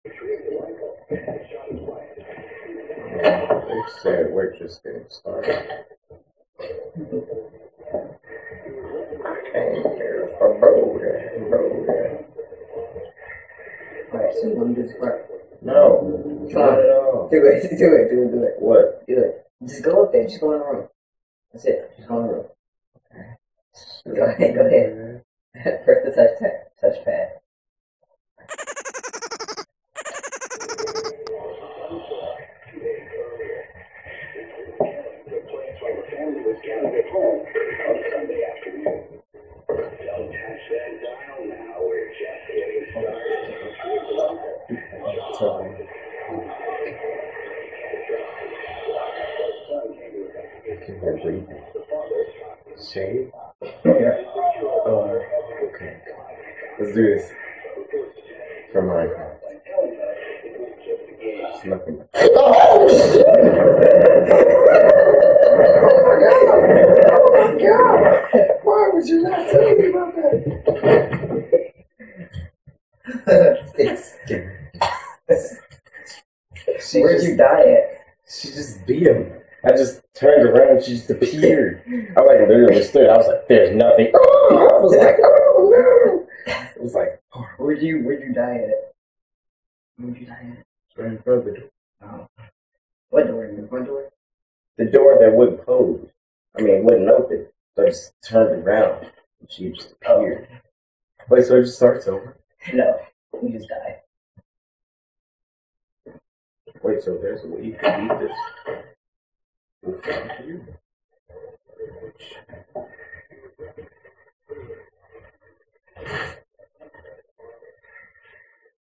They said we're just getting started. I came here for bro. Alright, so you want to do this part? No. Not at all. Do it. What? Do it. Just go up there. Just go in the room. That's it. Just go in the room. Okay. Go ahead. Press the touchpad. Shave? Yeah. Okay. Let's do this. For Minecraft. It's nothing. Oh my god! Why would you not tell me about that? Where'd you die at? She just beat him. I just turned around and she just appeared. I like literally stood. I was like, there's nothing. Oh! I was like, oh no! It was like, oh. Where'd you die at? Where'd you die at? Right in front of the door. Oh. What door? The front door? The door that wouldn't close. I mean, it wouldn't open. So I just turned around and she just appeared. Wait, so it just starts over? No, we just died. Wait, so there's a way you can beat this?